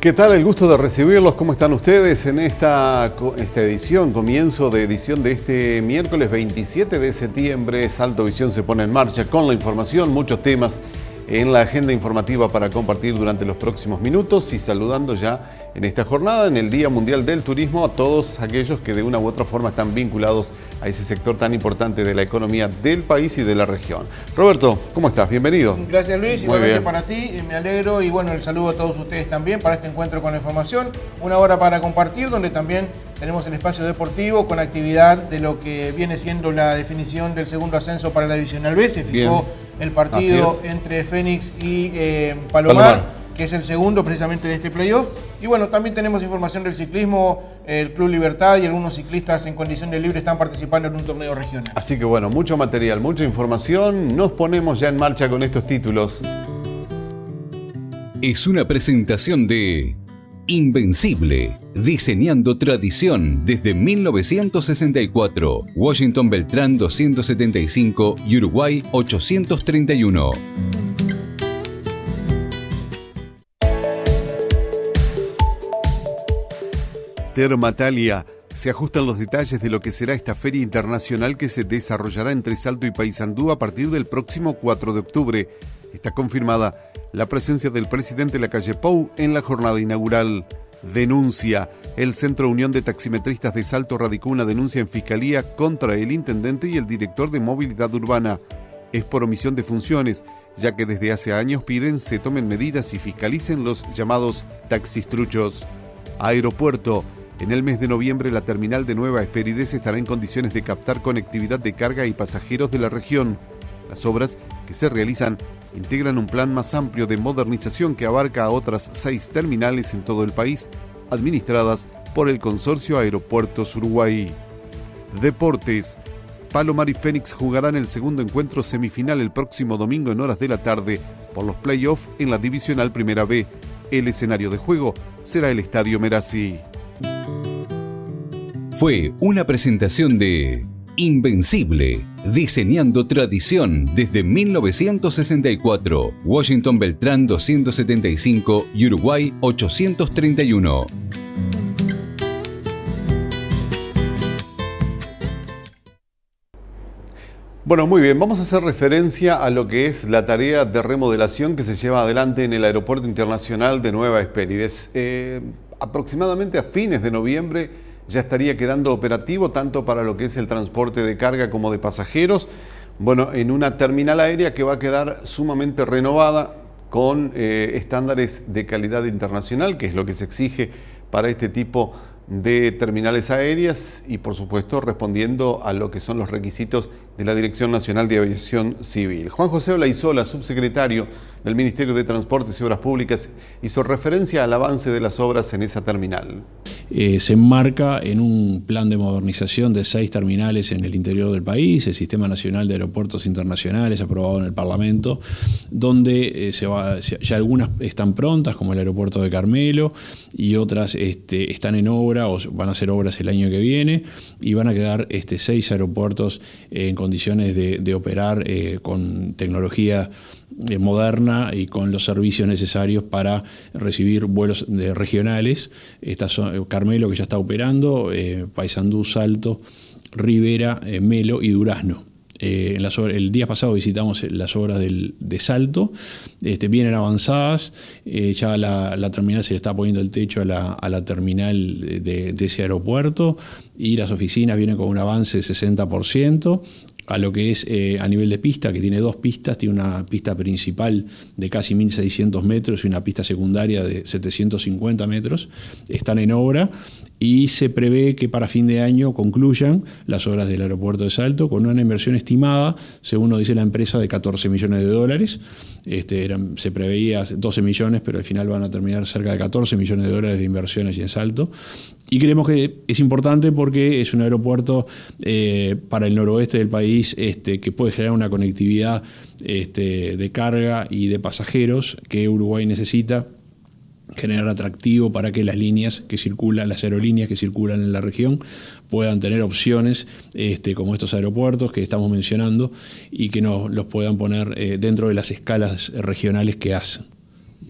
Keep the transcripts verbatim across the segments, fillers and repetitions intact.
¿Qué tal? El gusto de recibirlos. ¿Cómo están ustedes en esta, esta edición, comienzo de edición de este miércoles veintisiete de septiembre? Salto Visión se pone en marcha con la información, muchos temas en la agenda informativa para compartir durante los próximos minutos y saludando ya en esta jornada, en el Día Mundial del Turismo, a todos aquellos que de una u otra forma están vinculados a ese sector tan importante de la economía del país y de la región. Roberto, ¿cómo estás? Bienvenido. Gracias, Luis, Muy igualmente bien. para ti, me alegro y bueno, el saludo a todos ustedes también para este encuentro con la información, una hora para compartir donde también tenemos el espacio deportivo con actividad de lo que viene siendo la definición del segundo ascenso para la Divisional B. Se fijó bien el partido entre Fénix y eh, Palomar, Palomar, que es el segundo precisamente de este playoff. Y bueno, también tenemos información del ciclismo, el Club Libertad y algunos ciclistas en condición de libre están participando en un torneo regional. Así que bueno, mucho material, mucha información. Nos ponemos ya en marcha con estos títulos. Es una presentación de Invencible, diseñando tradición desde mil novecientos sesenta y cuatro. Washington Beltrán doscientos setenta y cinco y Uruguay ochocientos treinta y uno. Termatalia. Se ajustan los detalles de lo que será esta feria internacional que se desarrollará entre Salto y Paysandú a partir del próximo cuatro de octubre. Está confirmada la presencia del presidente Lacalle Pou en la jornada inaugural. Denuncia. El Centro Unión de Taximetristas de Salto radicó una denuncia en Fiscalía contra el intendente y el director de Movilidad Urbana. Es por omisión de funciones, ya que desde hace años piden se tomen medidas y fiscalicen los llamados taxistruchos. Aeropuerto. En el mes de noviembre, la terminal de Nueva Esperidez estará en condiciones de captar conectividad de carga y pasajeros de la región. Las obras que se realizan integran un plan más amplio de modernización que abarca a otras seis terminales en todo el país, administradas por el Consorcio Aeropuertos Uruguay. Deportes. Palomar y Fénix jugarán el segundo encuentro semifinal el próximo domingo en horas de la tarde por los playoffs en la Divisional Primera B. El escenario de juego será el Estadio Merazí. Fue una presentación de Invencible, diseñando tradición desde mil novecientos sesenta y cuatro. Washington Beltrán doscientos setenta y cinco y Uruguay ochocientos treinta y uno. Bueno, muy bien, vamos a hacer referencia a lo que es la tarea de remodelación que se lleva adelante en el Aeropuerto Internacional de Nueva Esperidez. Eh, aproximadamente a fines de noviembre ya estaría quedando operativo tanto para lo que es el transporte de carga como de pasajeros. Bueno, en una terminal aérea que va a quedar sumamente renovada con eh, estándares de calidad internacional, que es lo que se exige para este tipo de terminales aéreas y por supuesto respondiendo a lo que son los requisitos de la Dirección Nacional de Aviación Civil. Juan José Olaizola, subsecretario del Ministerio de Transportes y Obras Públicas, hizo referencia al avance de las obras en esa terminal. Eh, se enmarca en un plan de modernización de seis terminales en el interior del país, el Sistema Nacional de Aeropuertos Internacionales aprobado en el Parlamento, donde eh, se va, ya algunas están prontas, como el aeropuerto de Carmelo, y otras este, están en obra o van a hacer obras el año que viene, y van a quedar este, seis aeropuertos eh, en condiciones de, de operar eh, con tecnología eh, moderna y con los servicios necesarios para recibir vuelos de, regionales. Estas son Carmelo, que ya está operando, eh, Paysandú, Salto, Rivera, eh, Melo y Durazno. Eh, en las obras, el día pasado visitamos las obras del, de Salto, este, vienen avanzadas, eh, ya la, la terminal se le está poniendo el techo a la, a la terminal de, de ese aeropuerto y las oficinas vienen con un avance de sesenta por ciento. A lo que es eh, a nivel de pista, que tiene dos pistas, tiene una pista principal de casi mil seiscientos metros y una pista secundaria de setecientos cincuenta metros, están en obra y se prevé que para fin de año concluyan las obras del aeropuerto de Salto con una inversión estimada, según nos dice la empresa, de catorce millones de dólares. Este, eran, se preveía doce millones, pero al final van a terminar cerca de catorce millones de dólares de inversiones en Salto. Y creemos que es importante porque es un aeropuerto eh, para el noroeste del país este, que puede generar una conectividad este, de carga y de pasajeros que Uruguay necesita, generar atractivo para que las líneas que circulan, las aerolíneas que circulan en la región puedan tener opciones este, como estos aeropuertos que estamos mencionando y que nos los puedan poner eh, dentro de las escalas regionales que hacen.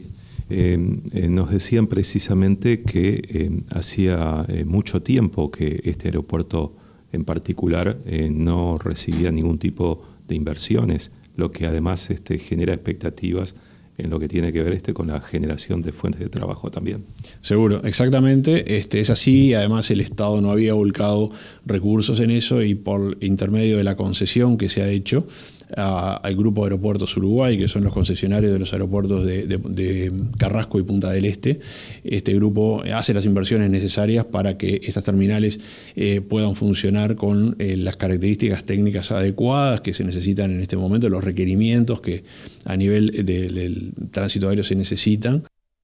eh, eh, nos decían precisamente que eh, hacía eh, mucho tiempo que este aeropuerto en particular eh, no recibía ningún tipo de inversiones, lo que además este, genera expectativas en lo que tiene que ver este con la generación de fuentes de trabajo también. Seguro, exactamente, este, es así. Además el Estado no había volcado recursos en eso y por intermedio de la concesión que se ha hecho a, al Grupo Aeropuertos Uruguay, que son los concesionarios de los aeropuertos de, de, de Carrasco y Punta del Este, este grupo hace las inversiones necesarias para que estas terminales eh, puedan funcionar con eh, las características técnicas adecuadas que se necesitan en este momento, los requerimientos que a nivel del de, tránsito aéreo se necesitan.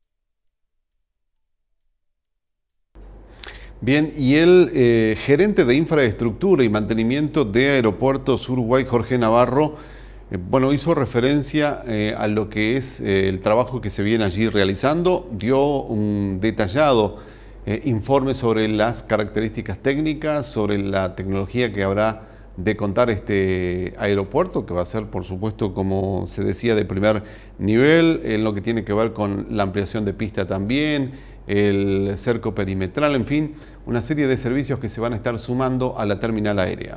Bien, y el eh, gerente de infraestructura y mantenimiento de Aeropuertos Uruguay, Jorge Navarro, eh, bueno, hizo referencia eh, a lo que es eh, el trabajo que se viene allí realizando, dio un detallado eh, informe sobre las características técnicas, sobre la tecnología que habrá de contar este aeropuerto, que va a ser, por supuesto, como se decía, de primer nivel, en lo que tiene que ver con la ampliación de pista también, el cerco perimetral, en fin, una serie de servicios que se van a estar sumando a la terminal aérea.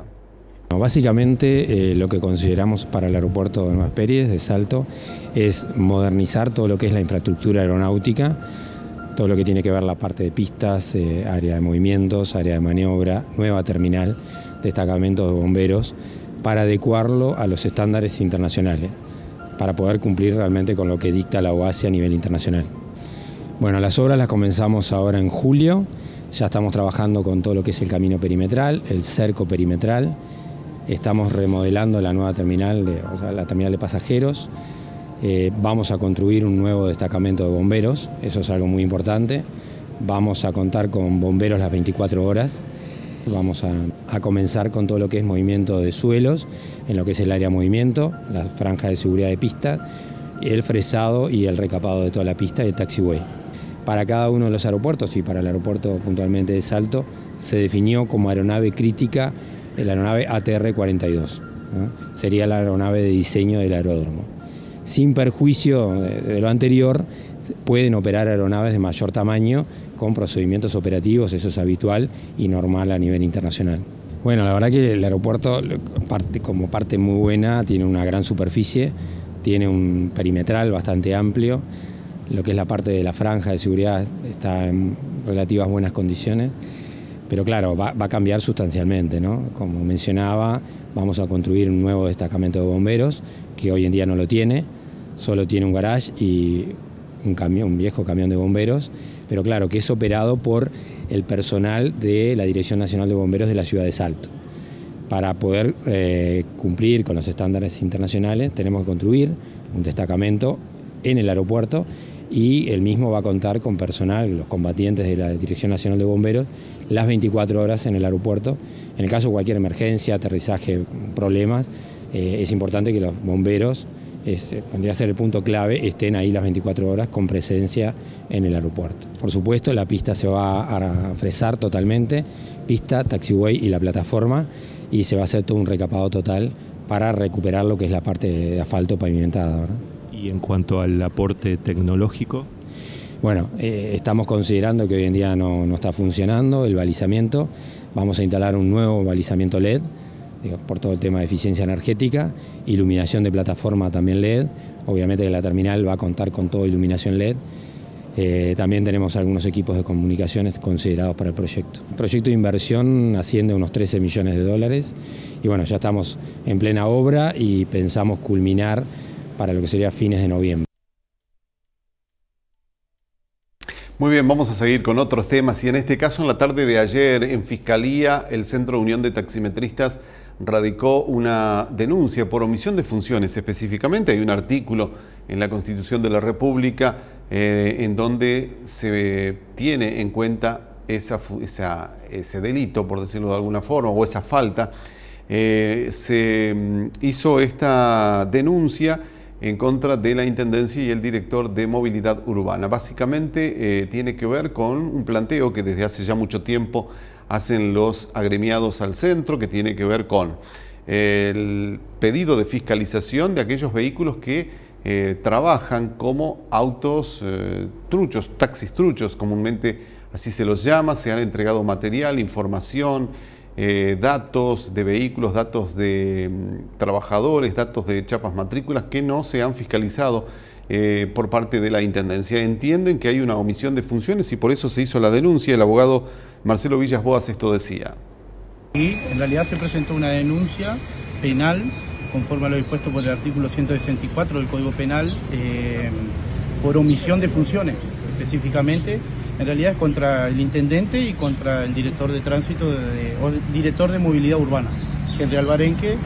Básicamente eh, lo que consideramos para el aeropuerto de Nueva Espérides de Salto es modernizar todo lo que es la infraestructura aeronáutica, todo lo que tiene que ver la parte de pistas, eh, área de movimientos, área de maniobra, nueva terminal, destacamento de bomberos, para adecuarlo a los estándares internacionales, para poder cumplir realmente con lo que dicta la O A C E a nivel internacional. Bueno, las obras las comenzamos ahora en julio, ya estamos trabajando con todo lo que es el camino perimetral, el cerco perimetral, estamos remodelando la nueva terminal, de, o sea, la terminal de pasajeros, eh, vamos a construir un nuevo destacamento de bomberos, eso es algo muy importante, vamos a contar con bomberos las veinticuatro horas, vamos a, a comenzar con todo lo que es movimiento de suelos, en lo que es el área de movimiento, la franja de seguridad de pista, el fresado y el recapado de toda la pista y el taxiway. Para cada uno de los aeropuertos y para el aeropuerto puntualmente de Salto se definió como aeronave crítica la aeronave A T R cuarenta y dos, ¿no? Sería la aeronave de diseño del aeródromo. Sin perjuicio de, de lo anterior, pueden operar aeronaves de mayor tamaño con procedimientos operativos, eso es habitual y normal a nivel internacional. Bueno, la verdad que el aeropuerto, parte, como parte muy buena, tiene una gran superficie, tiene un perimetral bastante amplio, lo que es la parte de la franja de seguridad está en relativas buenas condiciones, pero claro, va, va a cambiar sustancialmente, ¿no? Como mencionaba, vamos a construir un nuevo destacamento de bomberos, que hoy en día no lo tiene, solo tiene un garage y un camión, un viejo camión de bomberos, pero claro, que es operado por el personal de la Dirección Nacional de Bomberos de la ciudad de Salto. Para poder eh, cumplir con los estándares internacionales, tenemos que construir un destacamento en el aeropuerto y el mismo va a contar con personal, los combatientes de la Dirección Nacional de Bomberos, las veinticuatro horas en el aeropuerto. En el caso de cualquier emergencia, aterrizaje, problemas, eh, es importante que los bomberos, es, vendría a ser el punto clave, estén ahí las veinticuatro horas con presencia en el aeropuerto. Por supuesto, la pista se va a fresar totalmente, pista, taxiway y la plataforma, y se va a hacer todo un recapado total para recuperar lo que es la parte de asfalto pavimentada, ¿verdad? Y en cuanto al aporte tecnológico, bueno, eh, estamos considerando que hoy en día no, no está funcionando el balizamiento. Vamos a instalar un nuevo balizamiento L E D, digo, por todo el tema de eficiencia energética, iluminación de plataforma también L E D. Obviamente que la terminal va a contar con toda iluminación L E D. Eh, también tenemos algunos equipos de comunicaciones considerados para el proyecto. El proyecto de inversión asciende a unos trece millones de dólares y bueno, ya estamos en plena obra y pensamos culminar para lo que sería fines de noviembre. Muy bien, vamos a seguir con otros temas y en este caso en la tarde de ayer en Fiscalía el Centro Unión de Taximetristas radicó una denuncia por omisión de funciones. Específicamente hay un artículo en la Constitución de la República eh, en donde se tiene en cuenta esa, esa, ese delito, por decirlo de alguna forma, o esa falta. Eh, se hizo esta denuncia en contra de la Intendencia y el director de Movilidad Urbana. Básicamente eh, tiene que ver con un planteo que desde hace ya mucho tiempo hacen los agremiados al centro, que tiene que ver con el pedido de fiscalización de aquellos vehículos que eh, trabajan como autos eh, truchos, taxis truchos, comúnmente así se los llama. Se han entregado material, información, eh, datos de vehículos, datos de mm, trabajadores, datos de chapas matrículas que no se han fiscalizado eh, por parte de la Intendencia. Entienden que hay una omisión de funciones y por eso se hizo la denuncia. El abogado Marcelo Villas Boas esto decía. Y en realidad se presentó una denuncia penal conforme a lo dispuesto por el artículo ciento sesenta y cuatro del Código Penal eh, por omisión de funciones, específicamente. En realidad es contra el intendente y contra el director de tránsito de, de, o director de movilidad urbana, Henry Albarenque.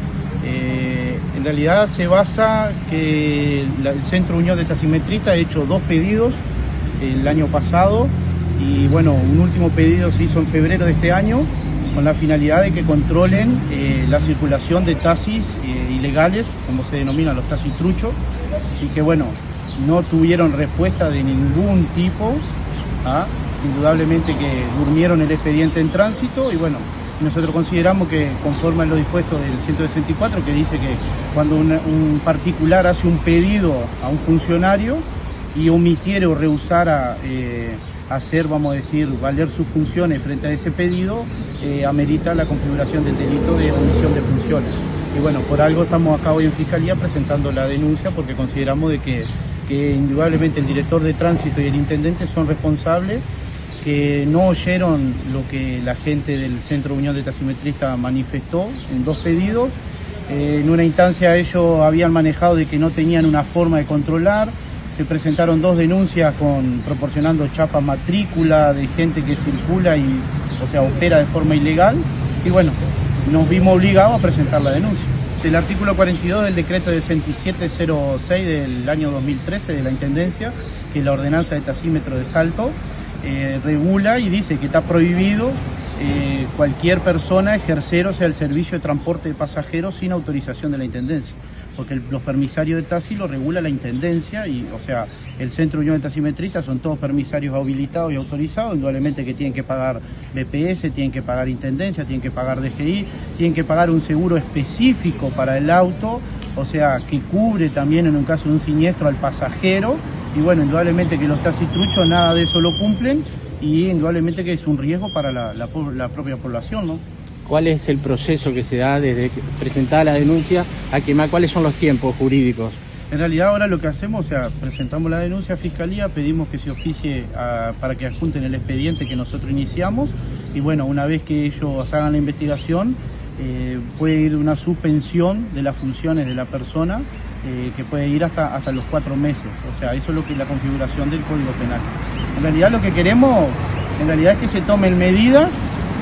Eh, en realidad se basa que la, el Centro Unión de Taximetristas ha hecho dos pedidos el año pasado y bueno, un último pedido se hizo en febrero de este año con la finalidad de que controlen eh, la circulación de taxis eh, ilegales, como se denominan los taxis truchos, y que bueno, no tuvieron respuesta de ningún tipo. ¿Ah? Indudablemente que durmieron el expediente en tránsito y bueno, nosotros consideramos que conforme a lo dispuesto del ciento sesenta y cuatro, que dice que cuando una, un particular hace un pedido a un funcionario y omitiere o rehusara eh, hacer, vamos a decir, valer sus funciones frente a ese pedido, eh, amerita la configuración del delito de omisión de funciones. Y bueno, por algo estamos acá hoy en Fiscalía presentando la denuncia porque consideramos de que que indudablemente el director de tránsito y el intendente son responsables, que no oyeron lo que la gente del Centro Unión de Taximetristas manifestó en dos pedidos. Eh, en una instancia ellos habían manejado de que no tenían una forma de controlar, se presentaron dos denuncias con proporcionando chapas matrícula de gente que circula y, o sea, opera de forma ilegal, y bueno, nos vimos obligados a presentar la denuncia. El artículo cuarenta y dos del decreto de sesenta y siete cero seis del año dos mil trece de la Intendencia, que es la ordenanza de taxímetro de Salto, eh, regula y dice que está prohibido eh, cualquier persona ejercer, o sea, el servicio de transporte de pasajeros sin autorización de la Intendencia, porque el, los permisarios de taxi lo regula la Intendencia y, o sea, el Centro Unión de Taximetristas son todos permisarios habilitados y autorizados, indudablemente que tienen que pagar B P S, tienen que pagar Intendencia, tienen que pagar D G I, tienen que pagar un seguro específico para el auto, o sea, que cubre también en un caso de un siniestro al pasajero, y bueno, indudablemente que los taxis truchos nada de eso lo cumplen, y indudablemente que es un riesgo para la, la, la propia población, ¿no? ¿Cuál es el proceso que se da desde presentar la denuncia a quemar? ¿Cuáles son los tiempos jurídicos? En realidad ahora lo que hacemos, o sea, presentamos la denuncia a Fiscalía, pedimos que se oficie a, para que adjunten el expediente que nosotros iniciamos y bueno, una vez que ellos hagan la investigación, eh, puede ir una suspensión de las funciones de la persona eh, que puede ir hasta, hasta los cuatro meses. O sea, eso es lo que es la configuración del Código Penal. En realidad lo que queremos, en realidad es que se tomen medidas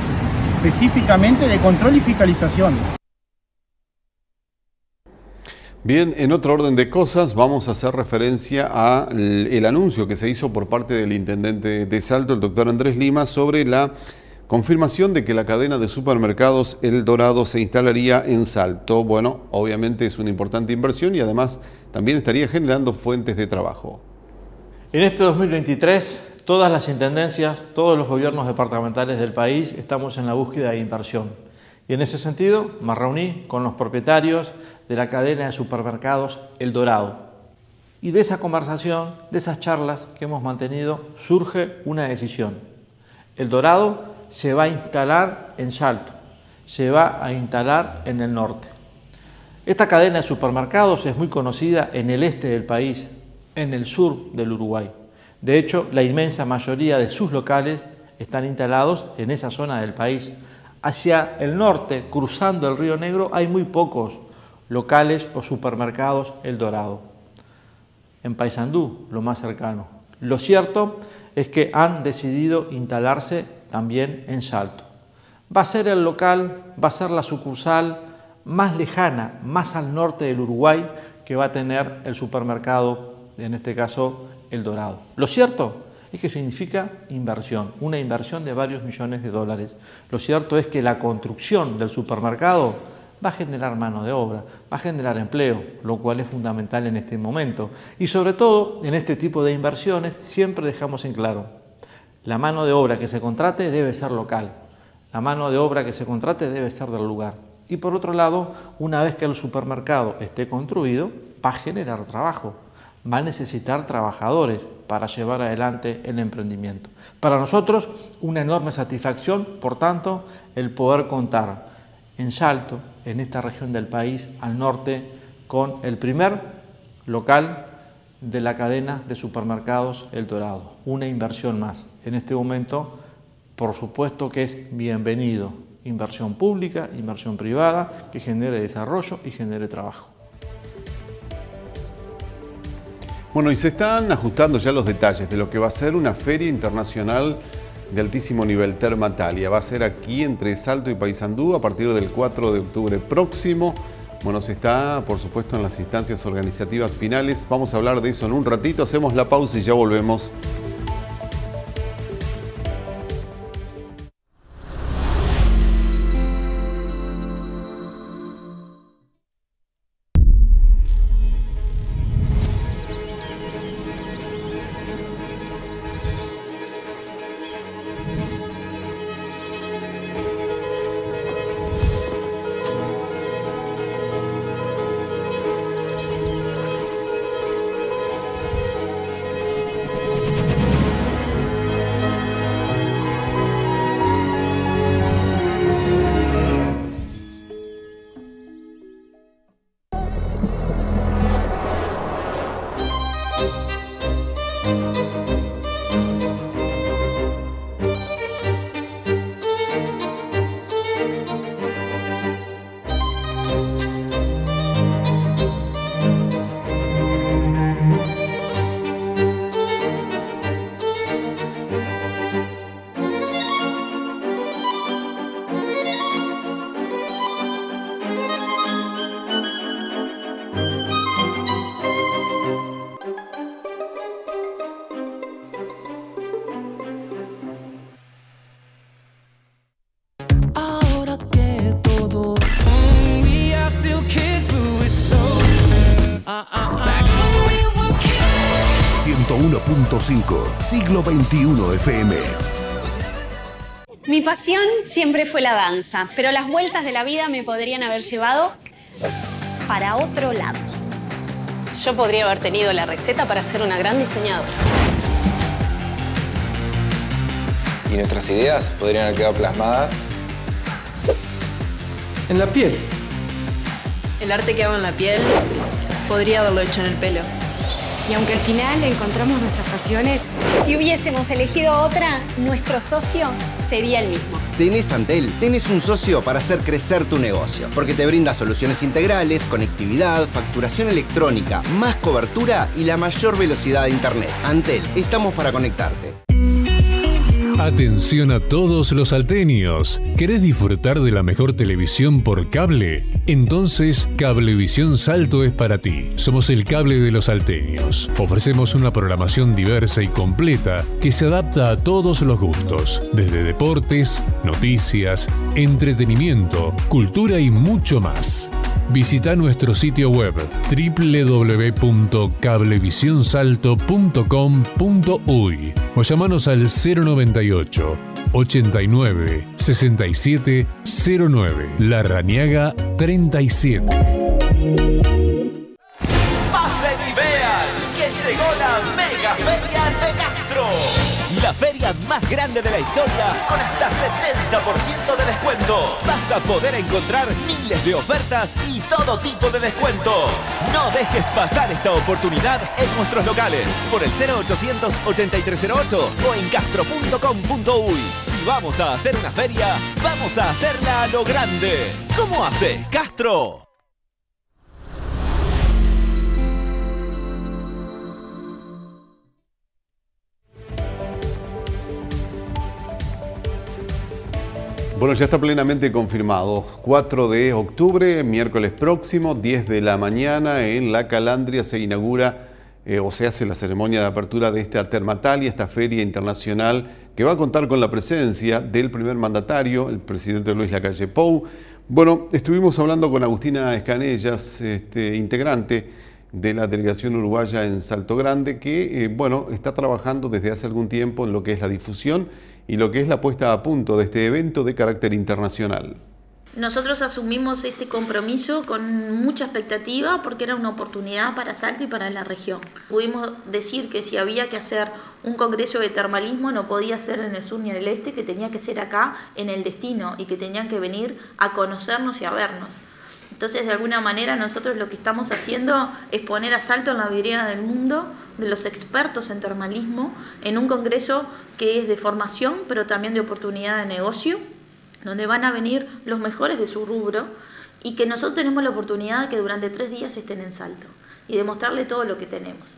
específicamente de control y fiscalización. Bien, en otro orden de cosas, vamos a hacer referencia al anuncio que se hizo por parte del intendente de Salto, el doctor Andrés Lima, sobre la confirmación de que la cadena de supermercados El Dorado se instalaría en Salto. Bueno, obviamente es una importante inversión y además también estaría generando fuentes de trabajo. En este dos mil veintitrés, todas las intendencias, todos los gobiernos departamentales del país estamos en la búsqueda de inversión. Y en ese sentido me reuní con los propietarios de la cadena de supermercados El Dorado. Y de esa conversación, de esas charlas que hemos mantenido, surge una decisión. El Dorado se va a instalar en Salto, se va a instalar en el norte. Esta cadena de supermercados es muy conocida en el este del país, en el sur del Uruguay. De hecho, la inmensa mayoría de sus locales están instalados en esa zona del país. Hacia el norte, cruzando el Río Negro, hay muy pocos locales o supermercados El Dorado. En Paysandú, lo más cercano. Lo cierto es que han decidido instalarse también en Salto. Va a ser el local, va a ser la sucursal más lejana, más al norte del Uruguay, que va a tener el supermercado, en este caso El Dorado. Lo cierto es que significa inversión, una inversión de varios millones de dólares. Lo cierto es que la construcción del supermercado va a generar mano de obra, va a generar empleo, lo cual es fundamental en este momento. Y sobre todo, en este tipo de inversiones, siempre dejamos en claro, la mano de obra que se contrate debe ser local, la mano de obra que se contrate debe ser del lugar. Y por otro lado, una vez que el supermercado esté construido, va a generar trabajo. va a necesitar trabajadores para llevar adelante el emprendimiento. Para nosotros, una enorme satisfacción, por tanto, el poder contar en Salto, en esta región del país, al norte, con el primer local de la cadena de supermercados El Dorado. Una inversión más. En este momento, por supuesto que es bienvenido. Inversión pública, inversión privada, que genere desarrollo y genere trabajo. Bueno, y se están ajustando ya los detalles de lo que va a ser una feria internacional de altísimo nivel, Termatalia. Va a ser aquí entre Salto y Paysandú a partir del cuatro de octubre próximo. Bueno, se está, por supuesto, en las instancias organizativas finales. Vamos a hablar de eso en un ratito. Hacemos la pausa y ya volvemos. ciento uno punto cinco, Siglo veintiuno F M. Mi pasión siempre fue la danza, pero las vueltas de la vida me podrían haber llevado para otro lado. Yo podría haber tenido la receta para ser una gran diseñadora. Y nuestras ideas podrían haber quedado plasmadas en la piel. El arte que hago en la piel podría haberlo hecho en el pelo. Y aunque al final encontramos nuestras pasiones, si hubiésemos elegido otra, nuestro socio sería el mismo. Tenés Antel, tenés un socio para hacer crecer tu negocio, porque te brinda soluciones integrales, conectividad, facturación electrónica, más cobertura y la mayor velocidad de internet. Antel, estamos para conectarte. Atención a todos los salteños. ¿Querés disfrutar de la mejor televisión por cable? Entonces, Cablevisión Salto es para ti. Somos el cable de los salteños. Ofrecemos una programación diversa y completa que se adapta a todos los gustos, desde deportes, noticias, entretenimiento, cultura y mucho más. Visita nuestro sitio web doble u doble u doble u punto cablevision salto punto com punto uy o llamanos al cero noventa y ocho, ochenta y nueve, sesenta y siete cero nueve, Larrañaga treinta y siete. Pasen y vean que llegó la Mega Feria de Castro. La feria más grande de la historia con hasta setenta por ciento de descuento. Vas a poder encontrar miles de ofertas y todo tipo de descuentos. No dejes pasar esta oportunidad en nuestros locales por el cero ochocientos, ochenta y tres cero ocho o en castro punto com punto uy. Si vamos a hacer una feria, vamos a hacerla a lo grande. ¿Cómo hace Castro? Bueno, ya está plenamente confirmado. cuatro de octubre, miércoles próximo, diez de la mañana, en La Calandria se inaugura eh, o se hace la ceremonia de apertura de esta Termatalia, esta feria internacional que va a contar con la presencia del primer mandatario, el presidente Luis Lacalle Pou. Bueno, estuvimos hablando con Agustina Escanellas, este, integrante de la delegación uruguaya en Salto Grande, que eh, bueno, está trabajando desde hace algún tiempo en lo que es la difusión y lo que es la puesta a punto de este evento de carácter internacional. Nosotros asumimos este compromiso con mucha expectativa porque era una oportunidad para Salto y para la región. Pudimos decir que si había que hacer un congreso de termalismo no podía ser en el sur ni en el este, que tenía que ser acá en el destino y que tenían que venir a conocernos y a vernos. Entonces, de alguna manera, nosotros lo que estamos haciendo es poner a Salto en la vidriera del mundo de los expertos en termalismo en un congreso que es de formación, pero también de oportunidad de negocio, donde van a venir los mejores de su rubro y que nosotros tenemos la oportunidad de que durante tres días estén en Salto y demostrarle todo lo que tenemos.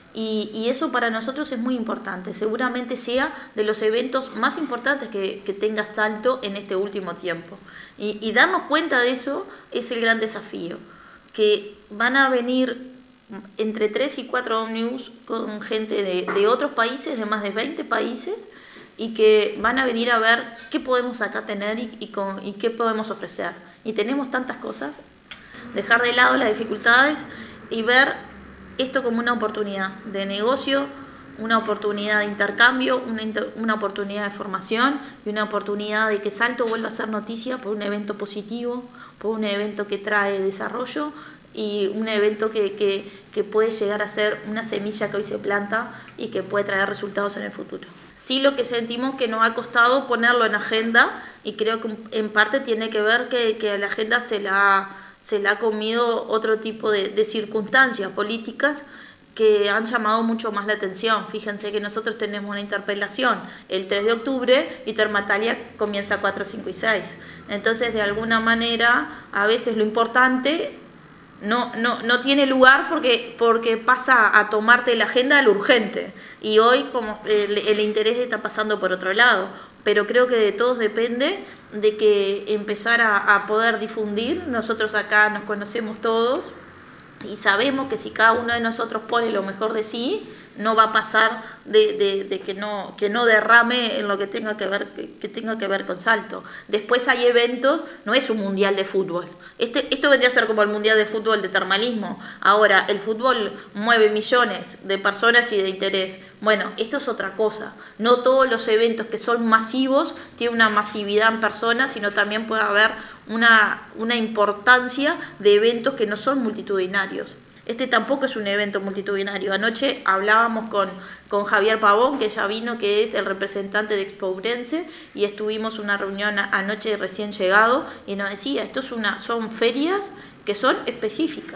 Y, y eso para nosotros es muy importante, seguramente sea de los eventos más importantes que, que tenga Salto en este último tiempo. Y, y darnos cuenta de eso es el gran desafío, que van a venir entre tres y cuatro ómnibus con gente de, de otros países, de más de veinte países, y que van a venir a ver qué podemos acá tener y, y, con, y qué podemos ofrecer. Y tenemos tantas cosas, dejar de lado las dificultades y ver esto como una oportunidad de negocio, una oportunidad de intercambio, una, inter, una oportunidad de formación y una oportunidad de que Salto vuelva a ser noticia por un evento positivo, por un evento que trae desarrollo y un evento que, que, que puede llegar a ser una semilla que hoy se planta y que puede traer resultados en el futuro. Sí, lo que sentimos que nos ha costado ponerlo en agenda y creo que en parte tiene que ver que, que a la agenda se la, se la ha comido otro tipo de, de circunstancias políticas que han llamado mucho más la atención. Fíjense que nosotros tenemos una interpelación el tres de octubre y Termatalia comienza cuatro, cinco y seis. Entonces, de alguna manera, a veces lo importante no, no, no tiene lugar porque, porque pasa a tomarte la agenda a lo urgente. Y hoy como el, el interés está pasando por otro lado. Pero creo que de todos depende de que empezar a, a poder difundir. Nosotros acá nos conocemos todos y sabemos que si cada uno de nosotros pone lo mejor de sí, no va a pasar de, de, de que, no, que no derrame en lo que tenga que ver, que, que tenga que ver con Salto. Después hay eventos, no es un mundial de fútbol. Este, esto vendría a ser como el mundial de fútbol de termalismo. Ahora, el fútbol mueve millones de personas y de interés. Bueno, esto es otra cosa. No todos los eventos que son masivos tienen una masividad en personas, sino también puede haber una, una importancia de eventos que no son multitudinarios. Este tampoco es un evento multitudinario. Anoche hablábamos con, con Javier Pavón, que ya vino, que es el representante de Expourense, y estuvimos una reunión anoche recién llegado, y nos decía, esto es una, son ferias que son específicas,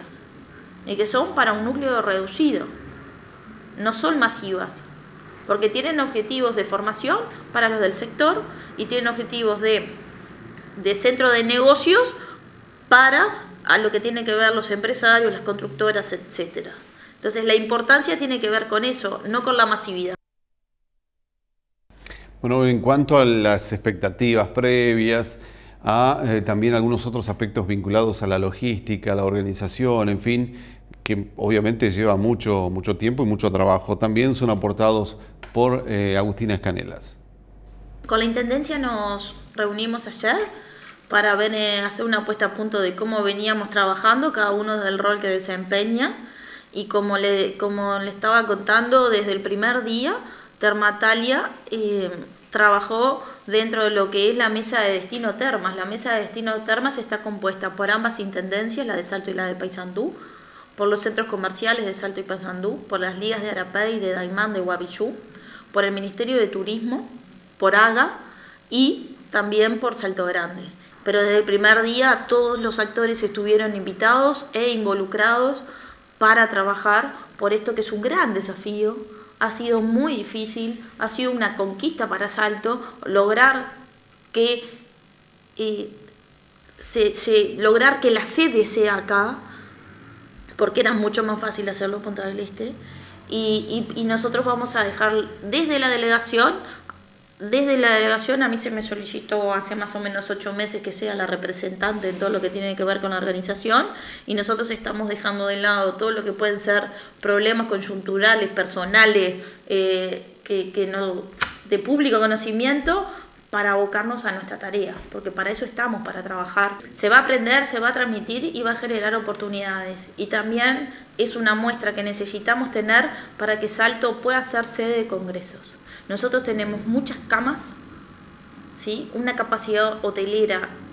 y que son para un núcleo reducido, no son masivas, porque tienen objetivos de formación para los del sector, y tienen objetivos de, de centro de negocios para a lo que tiene que ver los empresarios, las constructoras, etcétera. Entonces la importancia tiene que ver con eso, no con la masividad. Bueno, en cuanto a las expectativas previas, a eh, también algunos otros aspectos vinculados a la logística, a la organización, en fin, que obviamente lleva mucho, mucho tiempo y mucho trabajo, también son aportados por eh, Agustina Escanelas. Con la Intendencia nos reunimos ayer para ver, eh, hacer una puesta a punto de cómo veníamos trabajando, cada uno del rol que desempeña, y como le, como le estaba contando, desde el primer día, Termatalia eh, trabajó dentro de lo que es la mesa de destino Termas. La mesa de destino Termas está compuesta por ambas intendencias, la de Salto y la de Paysandú, por los centros comerciales de Salto y Paysandú, por las ligas de Arapey y de Daimán de Guavillú, por el Ministerio de Turismo, por AGA y también por Salto Grande. Pero desde el primer día todos los actores estuvieron invitados e involucrados para trabajar por esto que es un gran desafío. Ha sido muy difícil, ha sido una conquista para Salto lograr que, eh, se, se, lograr que la sede sea acá, porque era mucho más fácil hacerlo en Punta del Este. Y, y, y nosotros vamos a dejar desde la delegación Desde la delegación a mí se me solicitó hace más o menos ocho meses que sea la representante en todo lo que tiene que ver con la organización, y nosotros estamos dejando de lado todo lo que pueden ser problemas coyunturales, personales, eh, que, que no, de público conocimiento, para abocarnos a nuestra tarea, porque para eso estamos, para trabajar. Se va a aprender, se va a transmitir y va a generar oportunidades. Y también es una muestra que necesitamos tener para que Salto pueda ser sede de congresos. Nosotros tenemos muchas camas, ¿sí? Una capacidad hotelera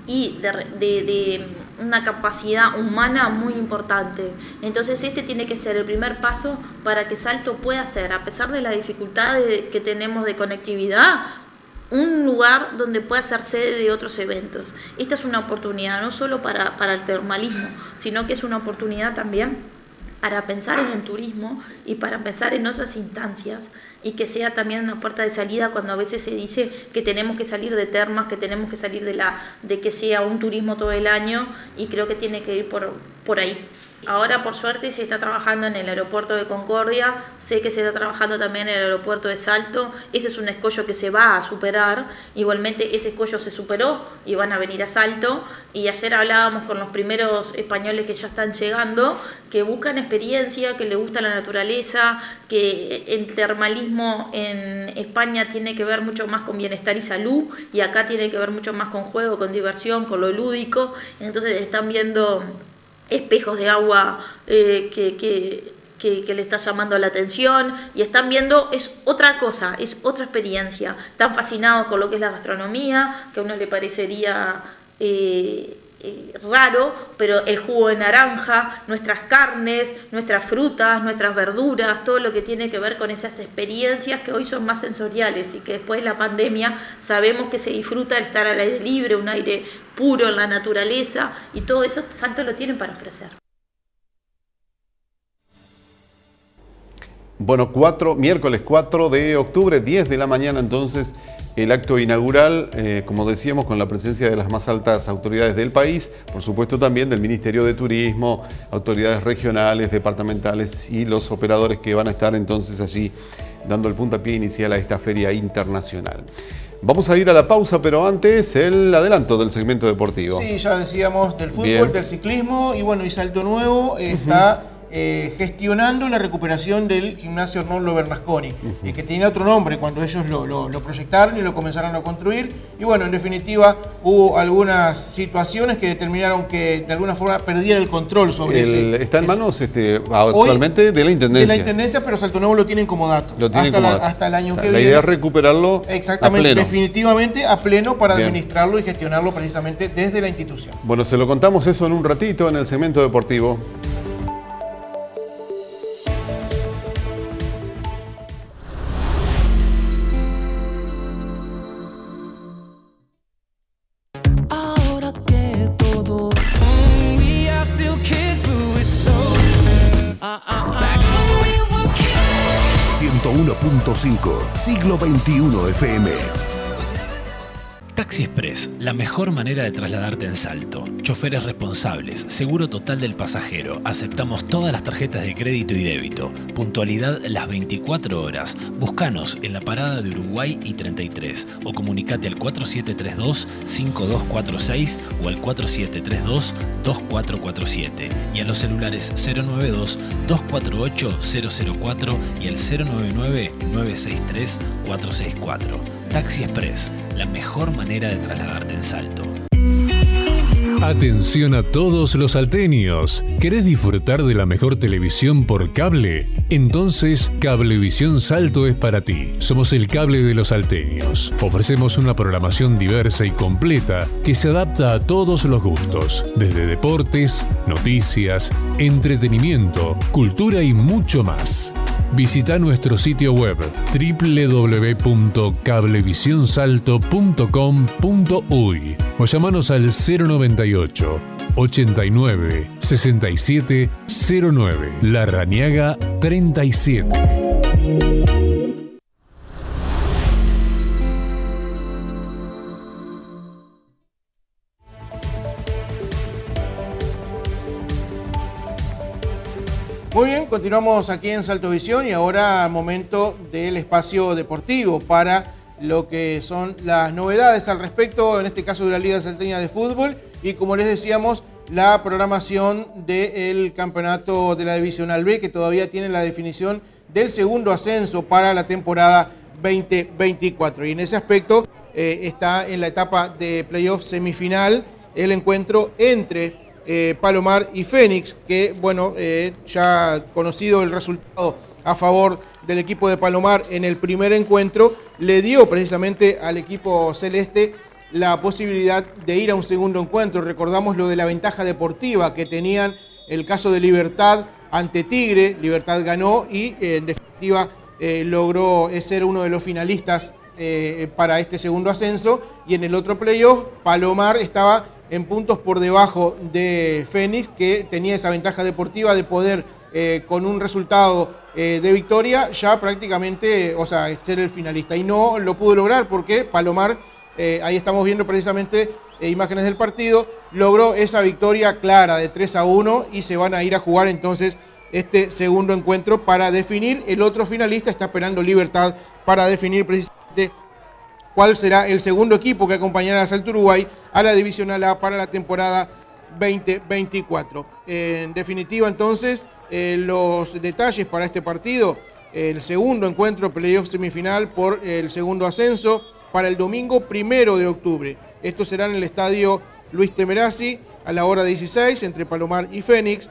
y de, de, de una capacidad humana muy importante. Entonces este tiene que ser el primer paso para que Salto pueda ser, a pesar de la dificultad de, que tenemos de conectividad, un lugar donde pueda ser sede de otros eventos. Esta es una oportunidad no solo para, para el termalismo, sino que es una oportunidad también para pensar en el turismo y para pensar en otras instancias, y que sea también una puerta de salida cuando a veces se dice que tenemos que salir de termas, que tenemos que salir de, la, de que sea un turismo todo el año, y creo que tiene que ir por, por ahí. Ahora, por suerte, se está trabajando en el aeropuerto de Concordia, sé que se está trabajando también en el aeropuerto de Salto. Ese es un escollo que se va a superar, igualmente ese escollo se superó y van a venir a Salto. Y ayer hablábamos con los primeros españoles que ya están llegando, que buscan experiencia, que les gusta la naturaleza, que el termalismo en España tiene que ver mucho más con bienestar y salud, y acá tiene que ver mucho más con juego, con diversión, con lo lúdico. Entonces están viendo espejos de agua eh, que, que, que, que le está llamando la atención, y están viendo, es otra cosa, es otra experiencia. Están fascinados con lo que es la gastronomía, que a uno le parecería eh, eh, raro, pero el jugo de naranja, nuestras carnes, nuestras frutas, nuestras verduras, todo lo que tiene que ver con esas experiencias que hoy son más sensoriales, y que después de la pandemia sabemos que se disfruta el estar al aire libre, un aire puro en la naturaleza, y todo eso Salto lo tienen para ofrecer. Bueno, cuatro, miércoles cuatro de octubre, diez de la mañana, entonces, el acto inaugural, eh, como decíamos, con la presencia de las más altas autoridades del país, por supuesto también del Ministerio de Turismo, autoridades regionales, departamentales y los operadores que van a estar entonces allí dando el puntapié inicial a esta feria internacional. Vamos a ir a la pausa, pero antes el adelanto del segmento deportivo. Sí, ya decíamos del fútbol, Bien. del ciclismo, y bueno, y Salto Nuevo eh, uh-huh. está eh, gestionando la recuperación del gimnasio Arnoldo Bernasconi, uh-huh. eh, que tenía otro nombre cuando ellos lo, lo, lo proyectaron y lo comenzaron a construir. Y bueno, en definitiva, hubo algunas situaciones que determinaron que de alguna forma perdiera el control sobre el, ese. Está en ese, manos este, actualmente de la Intendencia. De la Intendencia, pero Salto Nuevo lo tienen como dato. Lo tienen hasta, como la, dato. hasta el año la, que la viene. La idea es recuperarlo Exactamente, a pleno. definitivamente a pleno para Bien. administrarlo y gestionarlo precisamente desde la institución. Bueno, se lo contamos eso en un ratito en el segmento deportivo. ciento uno punto cinco, Siglo veintiuno F M. Taxi Express, la mejor manera de trasladarte en Salto. Choferes responsables, seguro total del pasajero, aceptamos todas las tarjetas de crédito y débito. Puntualidad las veinticuatro horas. Búscanos en la parada de Uruguay y treinta y tres o comunicate al cuatro siete tres dos, cinco dos cuatro seis o al cuatro siete tres dos, dos cuatro cuatro siete y a los celulares cero nueve dos, dos cuatro ocho, cero cero cuatro y el cero nueve nueve, nueve seis tres, cuatro seis cuatro. Taxi Express, la mejor manera de trasladarte en Salto. Atención a todos los salteños. ¿Querés disfrutar de la mejor televisión por cable? Entonces, Cablevisión Salto es para ti. Somos el cable de los salteños. Ofrecemos una programación diversa y completa que se adapta a todos los gustos, desde deportes, noticias, entretenimiento, cultura y mucho más. Visita nuestro sitio web doble u doble u doble u punto cablevision salto punto com punto uy o llamanos al cero noventa y ocho, ochenta y nueve, sesenta y siete cero nueve, Larrañaga treinta y siete. Muy bien, continuamos aquí en Salto Visión y ahora momento del espacio deportivo para lo que son las novedades al respecto, en este caso de la Liga Salteña de Fútbol, y como les decíamos, la programación del campeonato de la Divisional B, que todavía tiene la definición del segundo ascenso para la temporada veinte veinticuatro. Y en ese aspecto eh, está en la etapa de playoff semifinal el encuentro entre Eh, Palomar y Fénix, que bueno, eh, ya conocido el resultado a favor del equipo de Palomar en el primer encuentro, le dio precisamente al equipo celeste la posibilidad de ir a un segundo encuentro. Recordamos lo de la ventaja deportiva que tenían el caso de Libertad ante Tigre. Libertad ganó y eh, en definitiva eh, logró ser uno de los finalistas eh, para este segundo ascenso. Y en el otro playoff, Palomar estaba en puntos por debajo de Fénix, que tenía esa ventaja deportiva de poder, eh, con un resultado eh, de victoria, ya prácticamente, o sea, ser el finalista. Y no lo pudo lograr porque Palomar, eh, ahí estamos viendo precisamente eh, imágenes del partido, logró esa victoria clara de tres a uno y se van a ir a jugar entonces este segundo encuentro para definir. El otro finalista está esperando Libertad para definir precisamente cuál será el segundo equipo que acompañará a Salto Uruguay a la Divisional A para la temporada veinte veinticuatro. En definitiva, entonces, eh, los detalles para este partido: el segundo encuentro, playoff semifinal por el segundo ascenso, para el domingo primero de octubre. Esto será en el estadio Luis Temerazzi a la hora dieciséis entre Palomar y Fénix.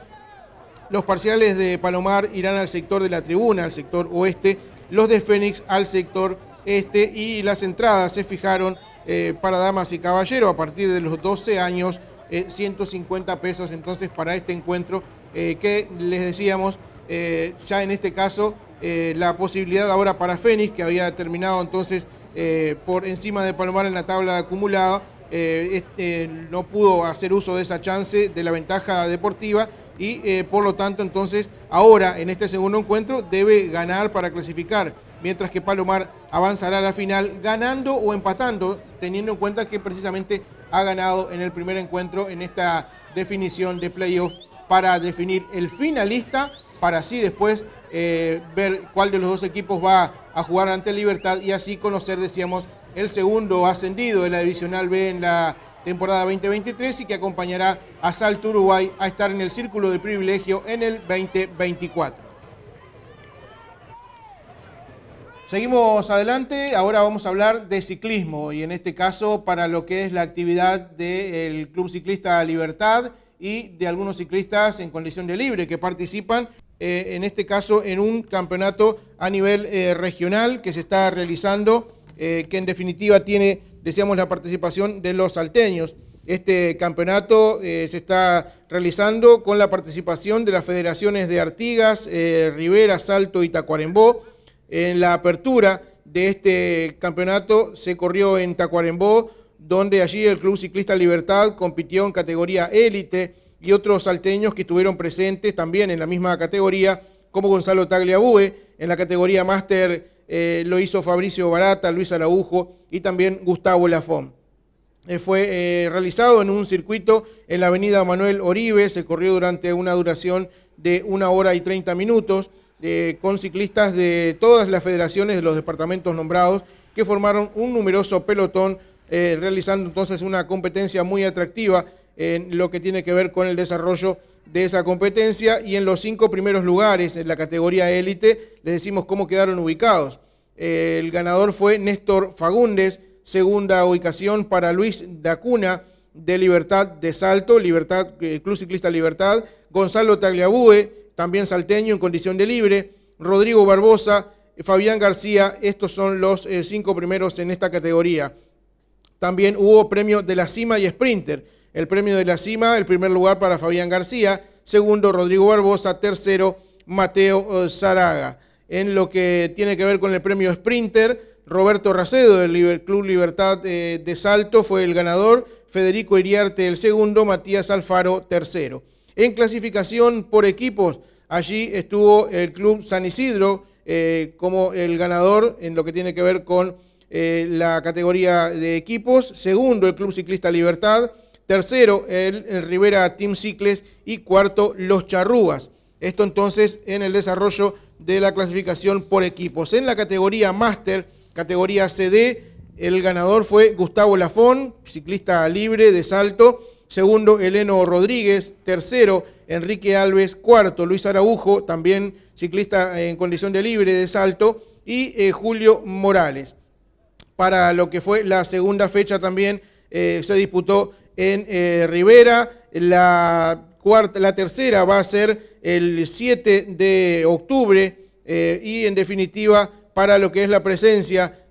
Los parciales de Palomar irán al sector de la tribuna, al sector oeste, los de Fénix al sector este, y las entradas se fijaron eh, para damas y caballeros a partir de los doce años, eh, ciento cincuenta pesos entonces para este encuentro eh, que les decíamos, eh, ya en este caso eh, la posibilidad ahora para Fénix, que había terminado entonces eh, por encima de Palomar en la tabla acumulada, eh, este, no pudo hacer uso de esa chance de la ventaja deportiva y eh, por lo tanto entonces ahora en este segundo encuentro debe ganar para clasificar, mientras que Palomar avanzará a la final ganando o empatando, teniendo en cuenta que precisamente ha ganado en el primer encuentro en esta definición de playoff para definir el finalista, para así después eh, ver cuál de los dos equipos va a jugar ante Libertad y así conocer, decíamos, el segundo ascendido de la Divisional B en la temporada veinte veintitrés y que acompañará a Salto Uruguay a estar en el círculo de privilegio en el veinte veinticuatro. Seguimos adelante, ahora vamos a hablar de ciclismo y en este caso para lo que es la actividad del Club Ciclista Libertad y de algunos ciclistas en condición de libre que participan eh, en este caso en un campeonato a nivel eh, regional que se está realizando, eh, que en definitiva tiene, decíamos, la participación de los salteños. Este campeonato eh, se está realizando con la participación de las federaciones de Artigas, eh, Rivera, Salto y Tacuarembó. En la apertura de este campeonato se corrió en Tacuarembó, donde allí el Club Ciclista Libertad compitió en categoría élite y otros salteños que estuvieron presentes también en la misma categoría, como Gonzalo Tagliabue. En la categoría máster eh, lo hizo Fabricio Barata, Luis Araujo y también Gustavo Lafón. Eh, fue eh, realizado en un circuito en la avenida Manuel Oribe, se corrió durante una duración de una hora y treinta minutos. Eh, con ciclistas de todas las federaciones de los departamentos nombrados que formaron un numeroso pelotón, eh, realizando entonces una competencia muy atractiva en lo que tiene que ver con el desarrollo de esa competencia. Y en los cinco primeros lugares en la categoría élite les decimos cómo quedaron ubicados. Eh, el ganador fue Néstor Fagundes, segunda ubicación para Luis Dacuna de Libertad de Salto, Libertad, eh, Club Ciclista Libertad, Gonzalo Tagliabue, también salteño en condición de libre, Rodrigo Barbosa, Fabián García. Estos son los eh, cinco primeros en esta categoría. También hubo premio de la cima y sprinter. El premio de la cima, el primer lugar para Fabián García, segundo Rodrigo Barbosa, tercero Mateo Zaraga. En lo que tiene que ver con el premio sprinter, Roberto Racedo del Club Libertad eh, de Salto fue el ganador, Federico Iriarte el segundo, Matías Alfaro tercero. En clasificación por equipos, allí estuvo el Club San Isidro eh, como el ganador en lo que tiene que ver con eh, la categoría de equipos. Segundo, el Club Ciclista Libertad. Tercero, el, el Rivera Team Cicles. Y cuarto, los Charrúas. Esto entonces en el desarrollo de la clasificación por equipos. En la categoría Máster, categoría C D, el ganador fue Gustavo Lafón, ciclista libre de Salto. Segundo, Eleno Rodríguez. Tercero, Enrique Alves. Cuarto, Luis Araujo, también ciclista en condición de libre de Salto. Y eh, Julio Morales. Para lo que fue la segunda fecha también eh, se disputó en eh, Rivera. La, cuarta, la tercera va a ser el siete de octubre eh, y en definitiva para lo que es la presencia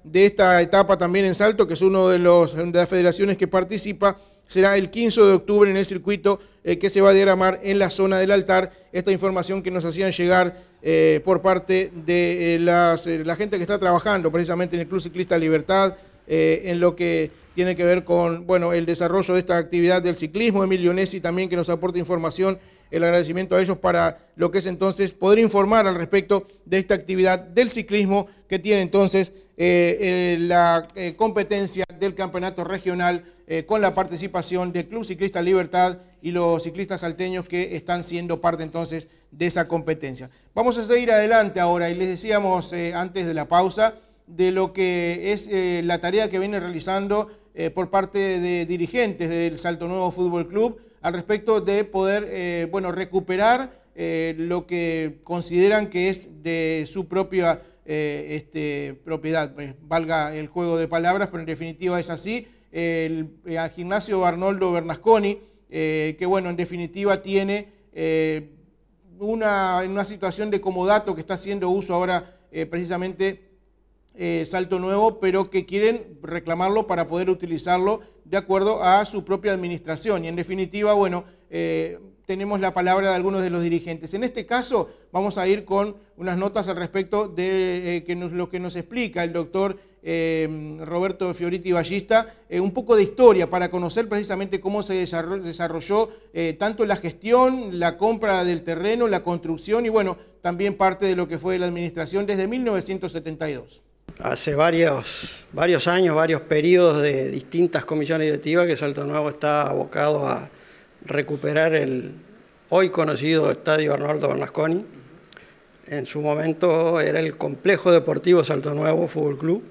de esta etapa también en Salto, que es uno de, los, de las federaciones que participa, será el quince de octubre en el circuito eh, que se va a diagramar en la zona del altar. Esta información que nos hacían llegar eh, por parte de eh, las, eh, la gente que está trabajando precisamente en el Club Ciclista Libertad, eh, en lo que tiene que ver con bueno, el desarrollo de esta actividad del ciclismo. Emilio Nessi también, que nos aporta información, el agradecimiento a ellos para lo que es entonces poder informar al respecto de esta actividad del ciclismo que tiene entonces eh, eh, la eh, competencia del campeonato regional eh, con la participación del Club Ciclista Libertad y los ciclistas salteños que están siendo parte entonces de esa competencia. Vamos a seguir adelante ahora y les decíamos eh, antes de la pausa de lo que es eh, la tarea que viene realizando eh, por parte de dirigentes del Salto Nuevo Fútbol Club al respecto de poder eh, bueno, recuperar eh, lo que consideran que es de su propia eh, este, propiedad, pues, valga el juego de palabras, pero en definitiva es así. El, el gimnasio Arnoldo Bernasconi, eh, que bueno, en definitiva tiene eh, una, una situación de comodato que está haciendo uso ahora eh, precisamente Eh, Salto Nuevo, pero que quieren reclamarlo para poder utilizarlo de acuerdo a su propia administración. Y en definitiva, bueno, eh, tenemos la palabra de algunos de los dirigentes. En este caso, vamos a ir con unas notas al respecto de eh, que nos, lo que nos explica el doctor eh, Roberto Fioriti Ballista, eh, un poco de historia para conocer precisamente cómo se desarrolló, desarrolló eh, tanto la gestión, la compra del terreno, la construcción y bueno, también parte de lo que fue la administración desde mil novecientos setenta y dos. Hace varios, varios años, varios periodos de distintas comisiones directivas que Salto Nuevo está abocado a recuperar el hoy conocido Estadio Arnoldo Bernasconi. En su momento era el Complejo Deportivo Salto Nuevo Fútbol Club.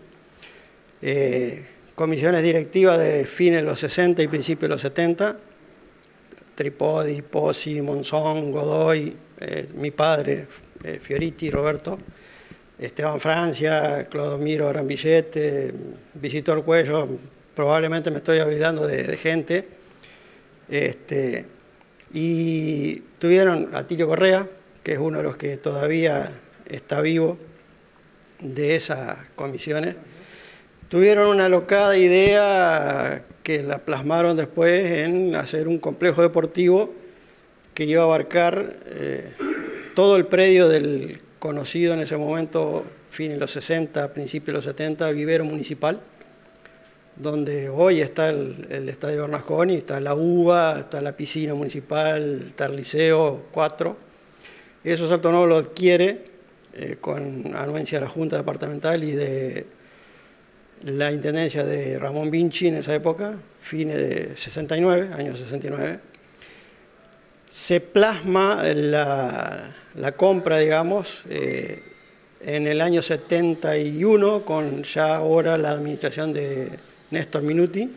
Eh, comisiones directivas de fines de los sesenta y principios de los setenta. Tripodi, Pozzi, Monzón, Godoy, eh, mi padre, eh, Fioriti, Roberto. Esteban Francia, Clodomiro Arambillete, Visitor Cuello, probablemente me estoy olvidando de, de gente. Este, y tuvieron a Atilio Correa, que es uno de los que todavía está vivo de esas comisiones. Tuvieron una locada idea que la plasmaron después en hacer un complejo deportivo que iba a abarcar eh, todo el predio del conocido en ese momento, fin de los sesenta, principios de los setenta, vivero municipal, donde hoy está el, el Estadio Bernasconi, está la UBA, está la piscina municipal, está el Liceo cuatro. Eso Salto Nuevo lo adquiere eh, con anuencia de la Junta Departamental y de la Intendencia de Ramón Vinci en esa época, fines de sesenta y nueve, año sesenta y nueve. Se plasma la, la compra, digamos, eh, en el año setenta y uno, con ya ahora la administración de Néstor Minuti,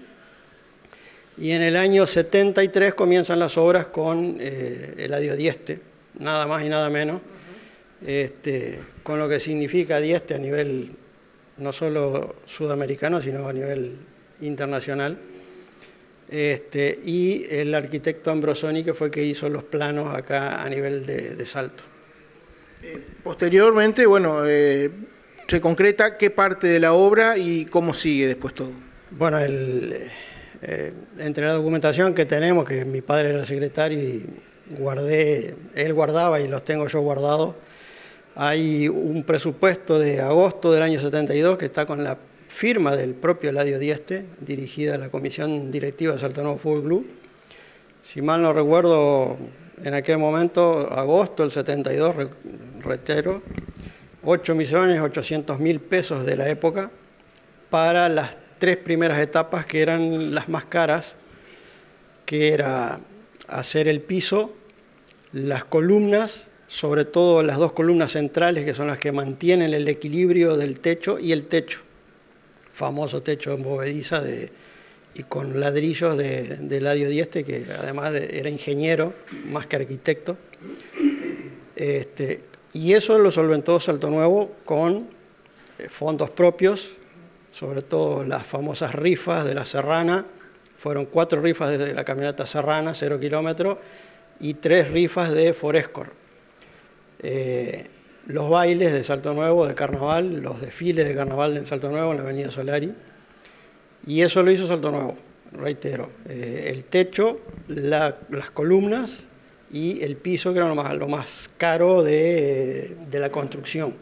y en el año setenta y tres comienzan las obras con eh, Eladio Dieste, nada más y nada menos, este, con lo que significa Dieste a nivel no solo sudamericano, sino a nivel internacional. Este, y el arquitecto Ambrosoni, que fue que hizo los planos acá a nivel de, de Salto. Posteriormente, bueno, eh, se concreta qué parte de la obra y cómo sigue después todo. Bueno, el, eh, entre la documentación que tenemos, que mi padre era secretario y guardé, él guardaba y los tengo yo guardados, hay un presupuesto de agosto del año setenta y dos que está con la firma del propio Eladio Dieste, dirigida a la Comisión Directiva de Salto Nuevo Fútbol Club. Si mal no recuerdo, en aquel momento, agosto del setenta y dos, reitero, ocho millones ochocientos mil pesos de la época para las tres primeras etapas que eran las más caras, que era hacer el piso, las columnas, sobre todo las dos columnas centrales que son las que mantienen el equilibrio del techo y el techo. Famoso techo en movediza de, y con ladrillos de, de Eladio Dieste, que además de, era ingeniero más que arquitecto. Este, y eso lo solventó Salto Nuevo con eh, fondos propios, sobre todo las famosas rifas de la Serrana. Fueron cuatro rifas de la camioneta Serrana, cero kilómetros, y tres rifas de Forescore. Eh, los bailes de Salto Nuevo, de carnaval, los desfiles de carnaval en Salto Nuevo, en la avenida Solari. Y eso lo hizo Salto Nuevo, reitero. Eh, el techo, la, las columnas y el piso, que era lo más, lo más caro de, de la construcción.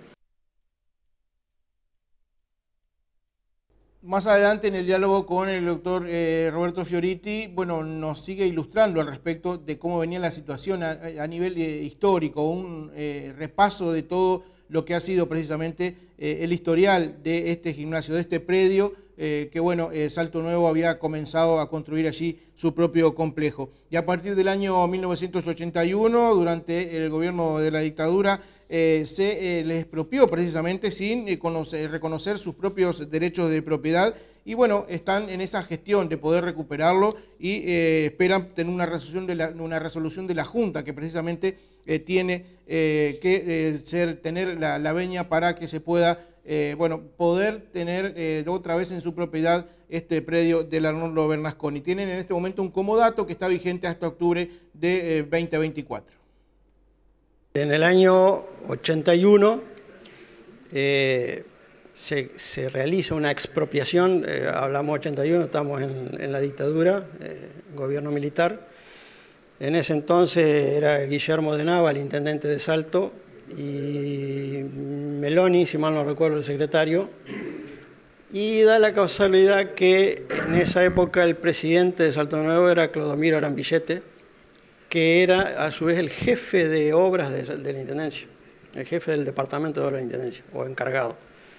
Más adelante en el diálogo con el doctor eh, Roberto Fioriti, bueno, nos sigue ilustrando al respecto de cómo venía la situación a, a nivel eh, histórico, un eh, repaso de todo lo que ha sido precisamente eh, el historial de este gimnasio, de este predio, eh, que bueno, eh, Salto Nuevo había comenzado a construir allí su propio complejo. Y a partir del año mil novecientos ochenta y uno, durante el gobierno de la dictadura, Eh, se eh, les expropió precisamente sin eh, conocer, reconocer sus propios derechos de propiedad y bueno, están en esa gestión de poder recuperarlo y eh, esperan tener una resolución de la, una resolución de la Junta que precisamente eh, tiene eh, que eh, ser, tener la, la veña para que se pueda eh, bueno, poder tener eh, otra vez en su propiedad este predio del Arnoldo Bernasconi. Tienen en este momento un comodato que está vigente hasta octubre de eh, veinte veinticuatro. En el año ochenta y uno eh, se, se realiza una expropiación, eh, hablamos ochenta y uno, estamos en, en la dictadura, eh, gobierno militar. En ese entonces era Guillermo de Nava, el intendente de Salto, y Meloni, si mal no recuerdo, el secretario. Y da la casualidad que en esa época el presidente de Salto Nuevo era Clodomiro Arambillete, que era a su vez el jefe de obras de, de la Intendencia, el jefe del departamento de obras de la Intendencia, o encargado.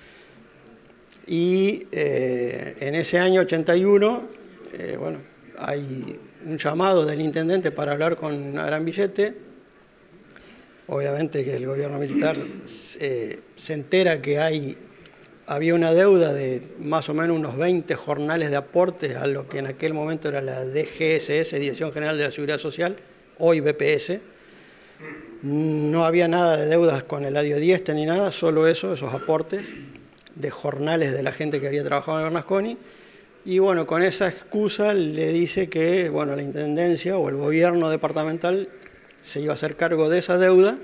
Y eh, en ese año ochenta y uno, eh, bueno, hay un llamado del intendente para hablar con Arambillete. Obviamente que el gobierno militar eh, se entera que hay, había una deuda de más o menos unos veinte jornales de aportes a lo que en aquel momento era la D G S S, Dirección General de la Seguridad Social, hoy B P S. No había nada de deudas con el Adio Dieste ni nada, solo eso, esos aportes de jornales de la gente que había trabajado en Bernasconi. Y bueno, con esa excusa le dice que bueno, la Intendencia o el gobierno departamental se iba a hacer cargo de esa deuda,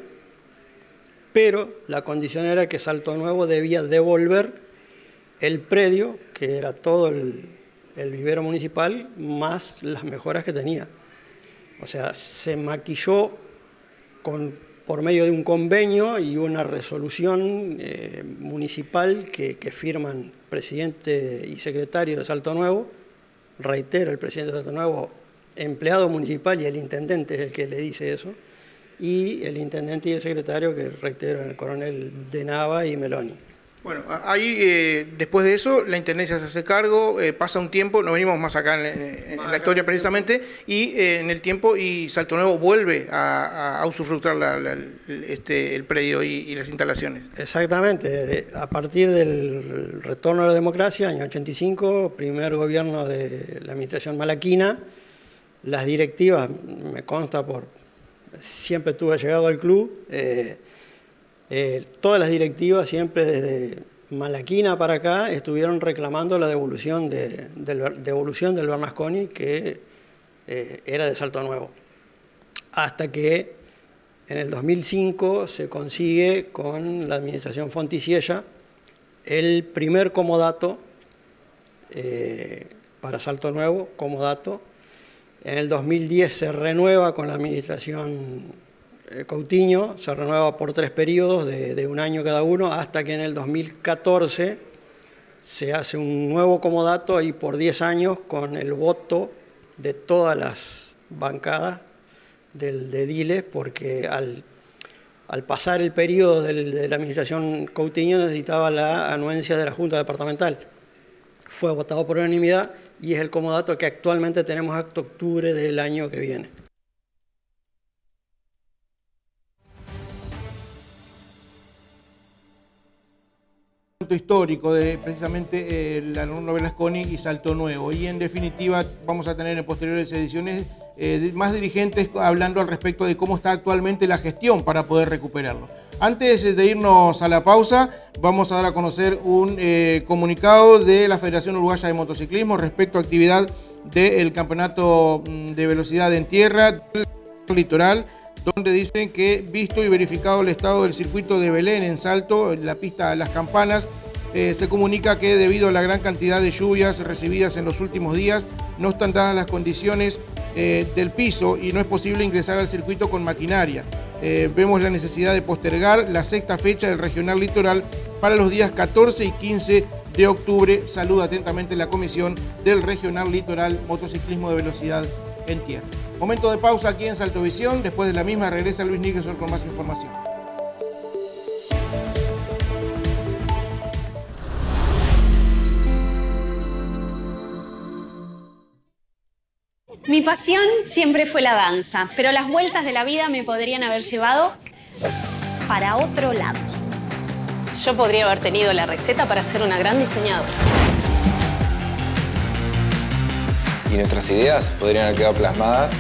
pero la condición era que Salto Nuevo debía devolver el predio, que era todo el, el vivero municipal, más las mejoras que tenía. O sea, se maquilló con, por medio de un convenio y una resolución eh, municipal que, que firman presidente y secretario de Salto Nuevo. Reitero, el presidente de Salto Nuevo, empleado municipal, y el intendente es el que le dice eso, y el intendente y el secretario, que reitero, el coronel de Nava y Meloni. Bueno, ahí eh, después de eso la Intendencia se hace cargo, eh, pasa un tiempo, nos venimos más acá en, en, en la historia precisamente, y eh, en el tiempo y Salto Nuevo vuelve a, a usufructuar la, la, este, el predio y, y las instalaciones. Exactamente, a partir del retorno a la democracia, año ochenta y cinco, primer gobierno de la administración malaquina, las directivas, me consta por, siempre estuve llegado al club, eh, Eh, todas las directivas siempre desde Malaquina para acá estuvieron reclamando la devolución, de, del, devolución del Bernasconi, que eh, era de Salto Nuevo. Hasta que en el dos mil cinco se consigue con la administración Fontisiella el primer comodato eh, para Salto Nuevo, comodato. En el dos mil diez se renueva con la administración Coutinho, se renueva por tres periodos de, de un año cada uno, hasta que en el dos mil catorce se hace un nuevo comodato y por diez años con el voto de todas las bancadas del, de Diles, porque al, al pasar el periodo del, de la administración Coutinho necesitaba la anuencia de la Junta Departamental. Fue votado por unanimidad y es el comodato que actualmente tenemos hasta octubre del año que viene. Histórico de precisamente eh, el Arnoldo Bernasconi y Salto Nuevo, y en definitiva vamos a tener en posteriores ediciones eh, más dirigentes hablando al respecto de cómo está actualmente la gestión para poder recuperarlo. Antes de irnos a la pausa, vamos a dar a conocer un eh, comunicado de la Federación Uruguaya de Motociclismo respecto a actividad del campeonato de velocidad en tierra del litoral donde dicen que, visto y verificado el estado del circuito de Belén en Salto, la pista Las Campanas, eh, se comunica que debido a la gran cantidad de lluvias recibidas en los últimos días, no están dadas las condiciones eh, del piso y no es posible ingresar al circuito con maquinaria. Eh, vemos la necesidad de postergar la sexta fecha del Regional Litoral para los días catorce y quince de octubre. Saluda atentamente la Comisión del Regional Litoral Motociclismo de Velocidad en Tierra. Momento de pausa aquí en Saltovisión. Después de la misma regresa Luis Nicholson con más información. Mi pasión siempre fue la danza, pero las vueltas de la vida me podrían haber llevado para otro lado. Yo podría haber tenido la receta para ser una gran diseñadora. Y nuestras ideas podrían haber quedado plasmadas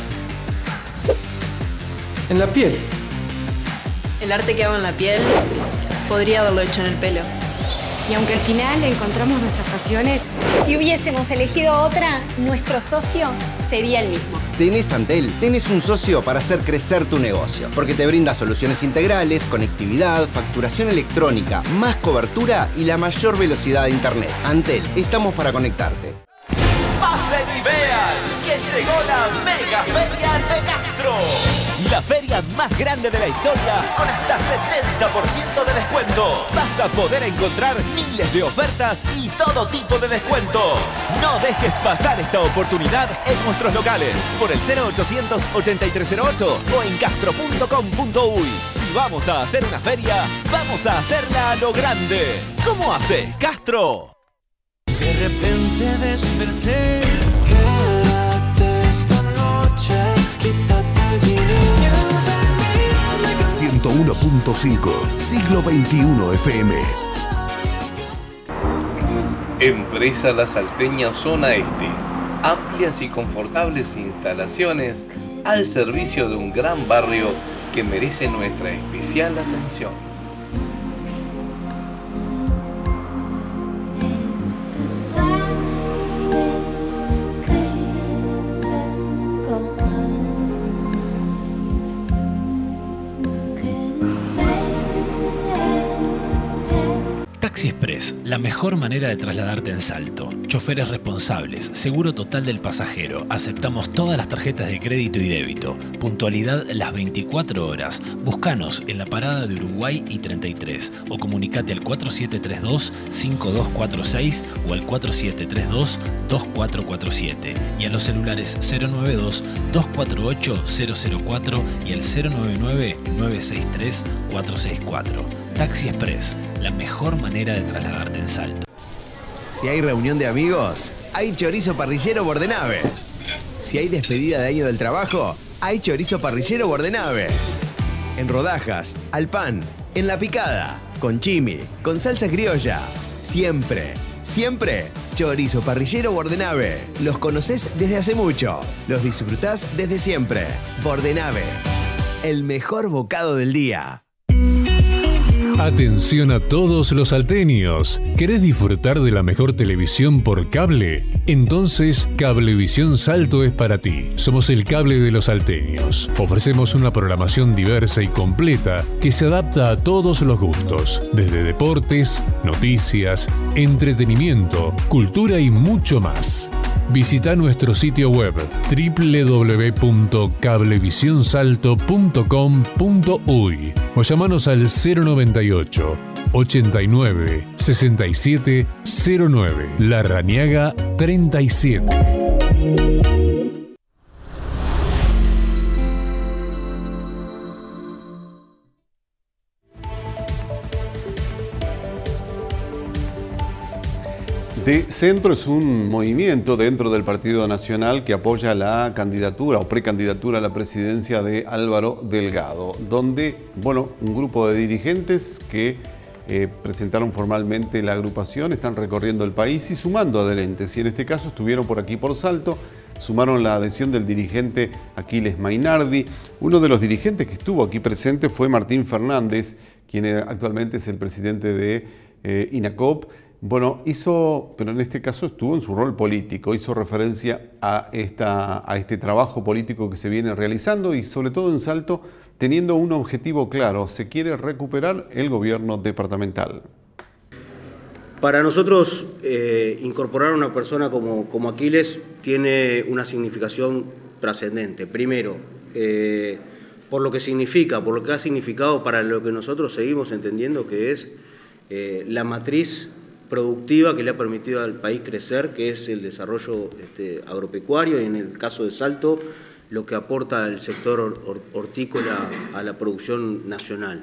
en la piel. El arte que hago en la piel podría haberlo hecho en el pelo. Y aunque al final encontramos nuestras pasiones, si hubiésemos elegido otra, nuestro socio sería el mismo. Tenés Antel, tenés un socio para hacer crecer tu negocio, porque te brinda soluciones integrales, conectividad, facturación electrónica, más cobertura y la mayor velocidad de internet. Antel, estamos para conectarte. Pasen y vean que llegó la Mega Feria de Castro. La feria más grande de la historia con hasta setenta por ciento de descuento. Vas a poder encontrar miles de ofertas y todo tipo de descuentos. No dejes pasar esta oportunidad en nuestros locales por el cero ochocientos ochenta y tres cero ocho o en castro punto com punto uy. Si vamos a hacer una feria, vamos a hacerla a lo grande. ¿Cómo haces, Castro? De repente desperté, quédate esta noche, quítate el dinero. ciento uno punto cinco, Siglo veintiuno F M. Empresa La Salteña Zona Este. Amplias y confortables instalaciones al servicio de un gran barrio que merece nuestra especial atención. Taxi Express, la mejor manera de trasladarte en Salto. Choferes responsables, seguro total del pasajero, aceptamos todas las tarjetas de crédito y débito, puntualidad las veinticuatro horas. Búscanos en la parada de Uruguay y treinta y tres o comunicate al cuatro siete tres dos, cinco dos cuatro seis o al cuatro siete tres dos, dos cuatro cuatro siete y a los celulares cero nueve dos, dos cuatro ocho, cero cero cuatro y el cero nueve nueve, nueve seis tres, cuatro seis cuatro. Taxi Express, la mejor manera de trasladarte en Salto. Si hay reunión de amigos, hay chorizo parrillero Bordenave. Si hay despedida de año del trabajo, hay chorizo parrillero Bordenave. En rodajas, al pan, en la picada, con chimi, con salsa criolla. Siempre, siempre, chorizo parrillero Bordenave. Los conocés desde hace mucho, los disfrutás desde siempre. Bordenave, el mejor bocado del día. Atención a todos los salteños. ¿Querés disfrutar de la mejor televisión por cable? Entonces, Cablevisión Salto es para ti. Somos el cable de los salteños. Ofrecemos una programación diversa y completa que se adapta a todos los gustos, desde deportes, noticias, entretenimiento, cultura y mucho más. Visita nuestro sitio web doble u doble u doble u punto cablevisión salto punto com punto uy o llamanos al cero noventa y ocho, ochenta y nueve, sesenta y siete cero nueve, Larrañaga treinta y siete. De Centro es un movimiento dentro del Partido Nacional que apoya la candidatura o precandidatura a la presidencia de Álvaro Delgado, donde, bueno, un grupo de dirigentes que eh, presentaron formalmente la agrupación están recorriendo el país y sumando adherentes. Y en este caso estuvieron por aquí por Salto, sumaron la adhesión del dirigente Aquiles Mainardi. Uno de los dirigentes que estuvo aquí presente fue Martín Fernández, quien actualmente es el presidente de eh, INACOP. Bueno, hizo, pero en este caso estuvo en su rol político, hizo referencia a, esta, a este trabajo político que se viene realizando y sobre todo en Salto, teniendo un objetivo claro, se quiere recuperar el gobierno departamental. Para nosotros, eh, incorporar a una persona como, como Aquiles tiene una significación trascendente. Primero, eh, por lo que significa, por lo que ha significado para lo que nosotros seguimos entendiendo que es eh, la matriz productiva que le ha permitido al país crecer, que es el desarrollo este, agropecuario y en el caso de Salto, lo que aporta el sector hortícola a la producción nacional.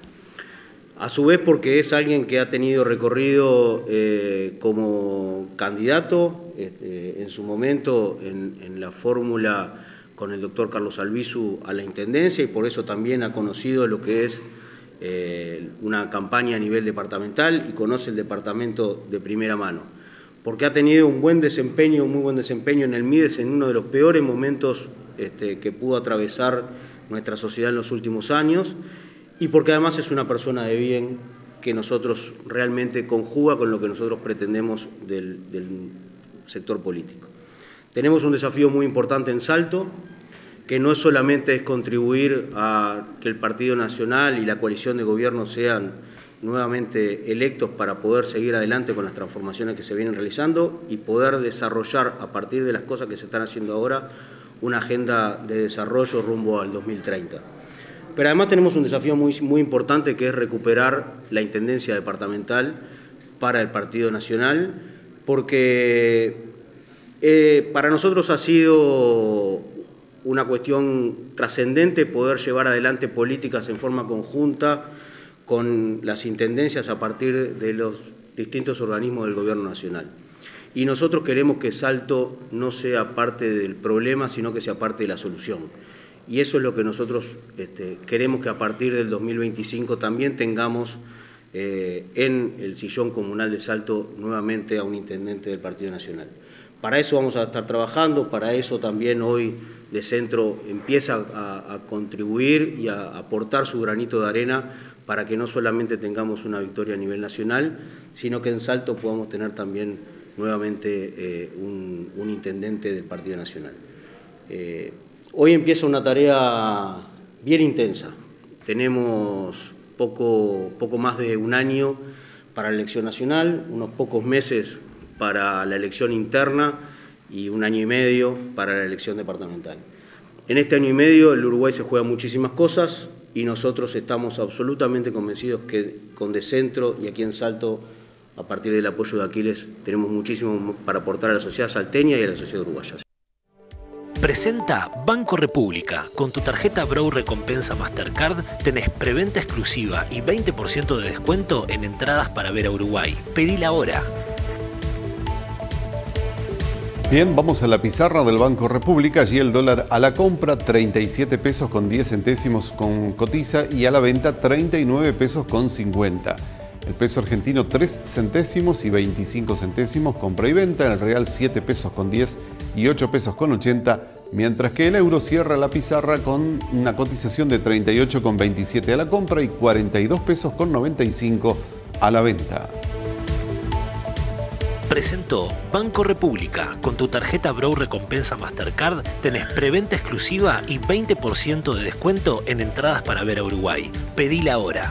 A su vez porque es alguien que ha tenido recorrido eh, como candidato, este, en su momento en, en la fórmula con el doctor Carlos Albizu a la Intendencia y por eso también ha conocido lo que es eh, una campaña a nivel departamental y conoce el departamento de primera mano. Porque ha tenido un buen desempeño, un muy buen desempeño en el MIDES en uno de los peores momentos este, que pudo atravesar nuestra sociedad en los últimos años y porque además es una persona de bien que nosotros realmente conjuga con lo que nosotros pretendemos del, del sector político. Tenemos un desafío muy importante en Salto, que no solamente es contribuir a que el Partido Nacional y la coalición de gobierno sean nuevamente electos para poder seguir adelante con las transformaciones que se vienen realizando y poder desarrollar a partir de las cosas que se están haciendo ahora una agenda de desarrollo rumbo al dos mil treinta. Pero además tenemos un desafío muy, muy importante que es recuperar la intendencia departamental para el Partido Nacional, porque eh, para nosotros ha sido una cuestión trascendente poder llevar adelante políticas en forma conjunta con las intendencias a partir de los distintos organismos del Gobierno Nacional. Y nosotros queremos que Salto no sea parte del problema, sino que sea parte de la solución. Y eso es lo que nosotros este, queremos que a partir del dos mil veinticinco también tengamos eh, en el sillón comunal de Salto nuevamente a un intendente del Partido Nacional. Para eso vamos a estar trabajando, para eso también hoy de Centro empieza a, a contribuir y a aportar su granito de arena para que no solamente tengamos una victoria a nivel nacional, sino que en Salto podamos tener también nuevamente eh, un, un intendente del Partido Nacional. Eh, hoy empieza una tarea bien intensa. Tenemos poco, poco más de un año para la elección nacional, unos pocos meses para la elección interna y un año y medio para la elección departamental. En este año y medio el Uruguay se juega muchísimas cosas y nosotros estamos absolutamente convencidos que con Decentro y aquí en Salto, a partir del apoyo de Aquiles, tenemos muchísimo para aportar a la sociedad salteña y a la sociedad uruguaya. Presenta Banco República. Con tu tarjeta Brou Recompensa Mastercard tenés preventa exclusiva y veinte por ciento de descuento en entradas para ver a Uruguay. Pedila ahora. Bien, vamos a la pizarra del Banco República. Allí el dólar a la compra treinta y siete pesos con diez centésimos con cotiza y a la venta treinta y nueve pesos con cincuenta. El peso argentino tres centésimos y veinticinco centésimos compra y venta. El real siete pesos con diez y ocho pesos con ochenta. Mientras que el euro cierra la pizarra con una cotización de treinta y ocho con veintisiete a la compra y cuarenta y dos pesos con noventa y cinco a la venta. Presentó Banco República. Con tu tarjeta Brou Recompensa Mastercard tenés preventa exclusiva y veinte por ciento de descuento en entradas para ver a Uruguay. Pedila ahora.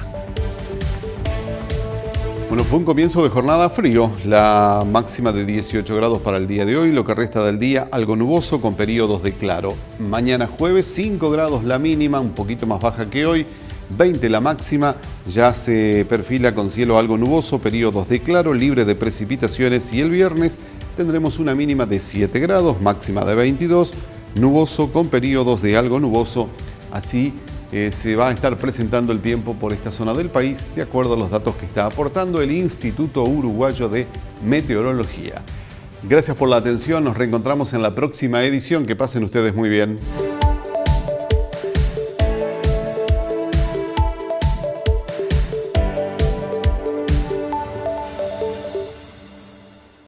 Bueno, fue un comienzo de jornada frío. La máxima de dieciocho grados para el día de hoy. Lo que resta del día algo nuboso con periodos de claro. Mañana jueves cinco grados la mínima, un poquito más baja que hoy. veinte la máxima, ya se perfila con cielo algo nuboso, periodos de claro, libre de precipitaciones y el viernes tendremos una mínima de siete grados, máxima de veintidós, nuboso con periodos de algo nuboso. Así eh, se va a estar presentando el tiempo por esta zona del país, de acuerdo a los datos que está aportando el Instituto Uruguayo de Meteorología. Gracias por la atención, nos reencontramos en la próxima edición, que pasen ustedes muy bien.